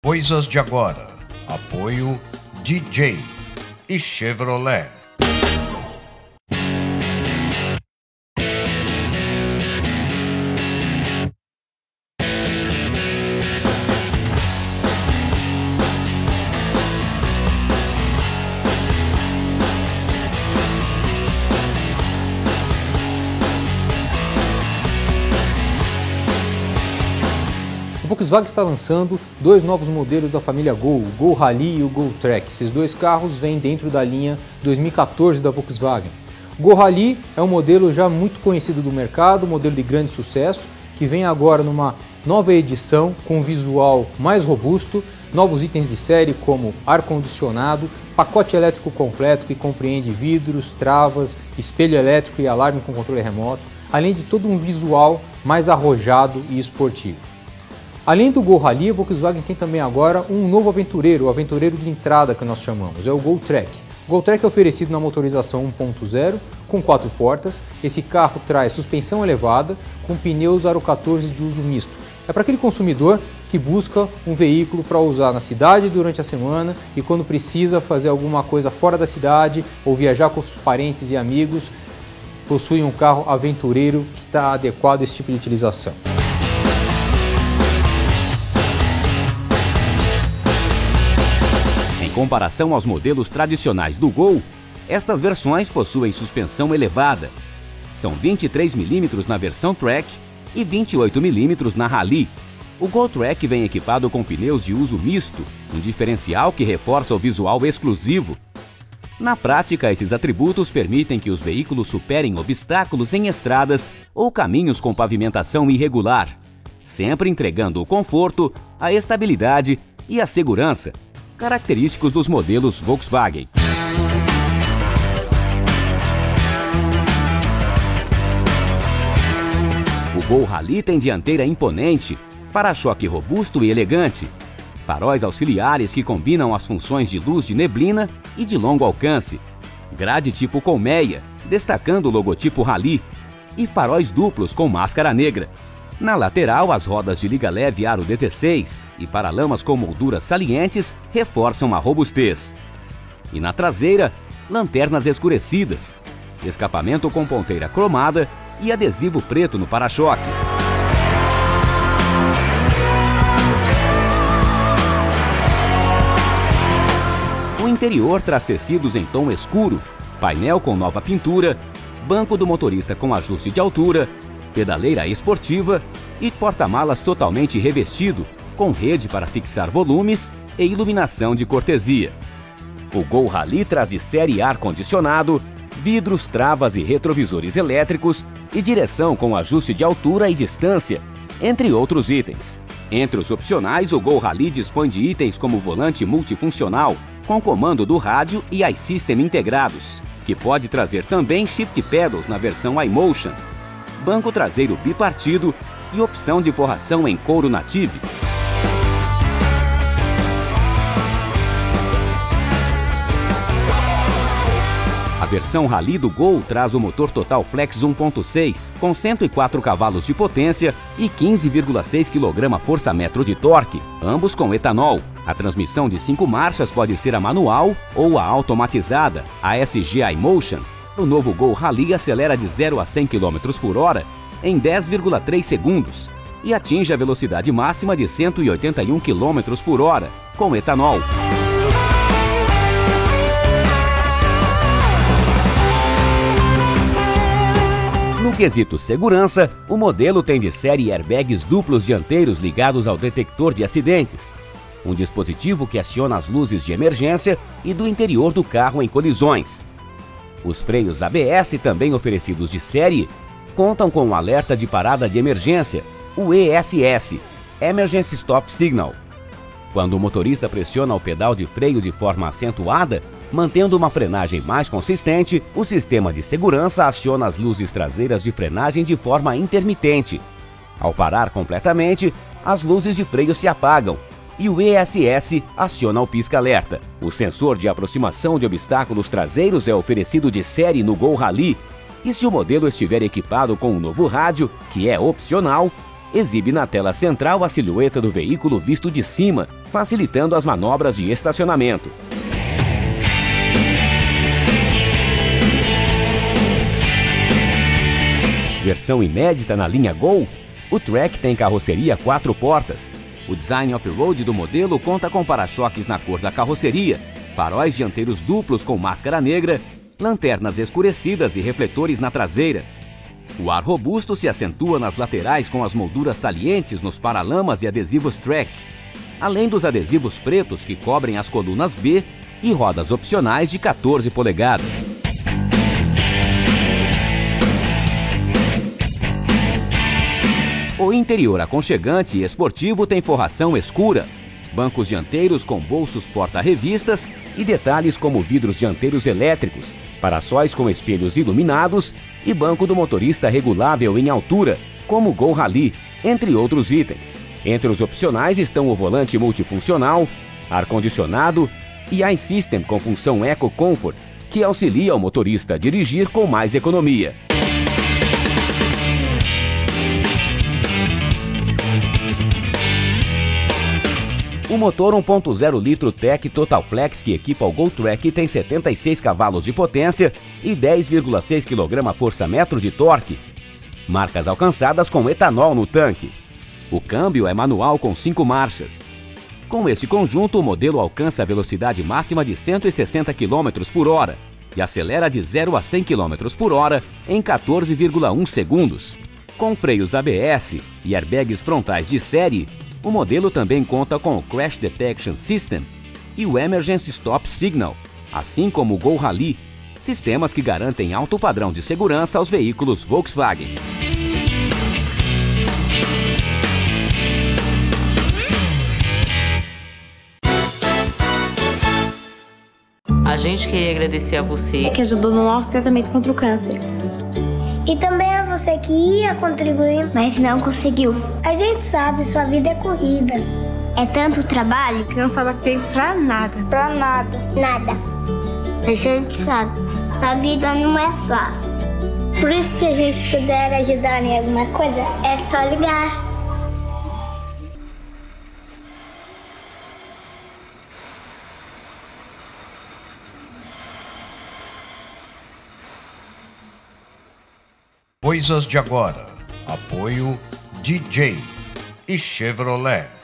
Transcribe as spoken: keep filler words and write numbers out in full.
Coisas de agora. Apoio D J e Chevrolet. A Volkswagen está lançando dois novos modelos da família Gol, o Gol Rally e o Gol Track. Esses dois carros vêm dentro da linha dois mil e quatorze da Volkswagen. O Gol Rally é um modelo já muito conhecido do mercado, um modelo de grande sucesso, que vem agora numa nova edição com um visual mais robusto, novos itens de série como ar-condicionado, pacote elétrico completo que compreende vidros, travas, espelho elétrico e alarme com controle remoto, além de todo um visual mais arrojado e esportivo. Além do Gol Rally, a Volkswagen tem também agora um novo aventureiro, o aventureiro de entrada que nós chamamos, é o Gol Track. O Gol Track é oferecido na motorização um ponto zero, com quatro portas. Esse carro traz suspensão elevada, com pneus aro quatorze de uso misto. É para aquele consumidor que busca um veículo para usar na cidade durante a semana e quando precisa fazer alguma coisa fora da cidade ou viajar com os parentes e amigos, possui um carro aventureiro que está adequado a esse tipo de utilização. Em comparação aos modelos tradicionais do Gol, estas versões possuem suspensão elevada. São vinte e três milímetros na versão Track e vinte e oito milímetros na Rally. O Gol Track vem equipado com pneus de uso misto, um diferencial que reforça o visual exclusivo. Na prática, esses atributos permitem que os veículos superem obstáculos em estradas ou caminhos com pavimentação irregular, sempre entregando o conforto, a estabilidade e a segurança característicos dos modelos Volkswagen. O Gol Rally tem dianteira imponente, para-choque robusto e elegante, faróis auxiliares que combinam as funções de luz de neblina e de longo alcance, grade tipo colmeia, destacando o logotipo Rally, e faróis duplos com máscara negra. Na lateral, as rodas de liga leve aro dezesseis e paralamas com molduras salientes reforçam a robustez. E na traseira, lanternas escurecidas, escapamento com ponteira cromada e adesivo preto no para-choque. O interior traz tecidos em tom escuro, painel com nova pintura, banco do motorista com ajuste de altura, pedaleira esportiva e porta-malas totalmente revestido, com rede para fixar volumes e iluminação de cortesia. O Gol Rally traz de série ar-condicionado, vidros, travas e retrovisores elétricos e direção com ajuste de altura e distância, entre outros itens. Entre os opcionais, o Gol Rally dispõe de itens como volante multifuncional, com comando do rádio e iSystem integrados, que pode trazer também shift pedals na versão iMotion, banco traseiro bipartido e opção de forração em couro native. A versão Rally do Gol traz o motor Total Flex um ponto seis, com cento e quatro cavalos de potência e quinze vírgula seis quilograma-força-metro de torque, ambos com etanol. A transmissão de cinco marchas pode ser a manual ou a automatizada, a S G iMotion. O novo Gol Rally acelera de zero a cem quilômetros por hora em dez vírgula três segundos e atinge a velocidade máxima de cento e oitenta e um quilômetros por hora, com etanol. No quesito segurança, o modelo tem de série airbags duplos dianteiros ligados ao detector de acidentes, um dispositivo que aciona as luzes de emergência e do interior do carro em colisões. Os freios A B S, também oferecidos de série, contam com o alerta de parada de emergência, o E S S, Emergency Stop Signal. Quando o motorista pressiona o pedal de freio de forma acentuada, mantendo uma frenagem mais consistente, o sistema de segurança aciona as luzes traseiras de frenagem de forma intermitente. Ao parar completamente, as luzes de freio se apagam e o E S S aciona o pisca-alerta. O sensor de aproximação de obstáculos traseiros é oferecido de série no Gol Rally, e se o modelo estiver equipado com um novo rádio, que é opcional, exibe na tela central a silhueta do veículo visto de cima, facilitando as manobras de estacionamento. Versão inédita na linha Gol, o Track tem carroceria quatro portas. O design off-road do modelo conta com para-choques na cor da carroceria, faróis dianteiros duplos com máscara negra, lanternas escurecidas e refletores na traseira. O ar robusto se acentua nas laterais com as molduras salientes nos paralamas e adesivos Track, além dos adesivos pretos que cobrem as colunas B e rodas opcionais de quatorze polegadas. O interior aconchegante e esportivo tem forração escura, bancos dianteiros com bolsos porta-revistas e detalhes como vidros dianteiros elétricos, para-sóis com espelhos iluminados e banco do motorista regulável em altura, como o Gol Rally, entre outros itens. Entre os opcionais estão o volante multifuncional, ar-condicionado e iSystem com função Eco Comfort, que auxilia o motorista a dirigir com mais economia. O motor um ponto zero litro Tech Total Flex que equipa o Gol Track tem setenta e seis cavalos de potência e dez vírgula seis quilograma-força-metro de torque. Marcas alcançadas com etanol no tanque. O câmbio é manual com cinco marchas. Com esse conjunto, o modelo alcança a velocidade máxima de cento e sessenta quilômetros por hora e acelera de zero a cem quilômetros por hora em quatorze vírgula um segundos. Com freios A B S e airbags frontais de série, o modelo também conta com o Crash Detection System e o Emergency Stop Signal, assim como o Gol Rally, sistemas que garantem alto padrão de segurança aos veículos Volkswagen. A gente queria agradecer a você que ajudou no nosso tratamento contra o câncer. E também a você que ia contribuir, mas não conseguiu. A gente sabe, sua vida é corrida. É tanto trabalho que não sobra tempo pra nada. Pra nada. Nada. A gente sabe, sua vida não é fácil. Por isso, se a gente puder ajudar em alguma coisa, é só ligar. Coisas de agora. Apoio D J e Chevrolet.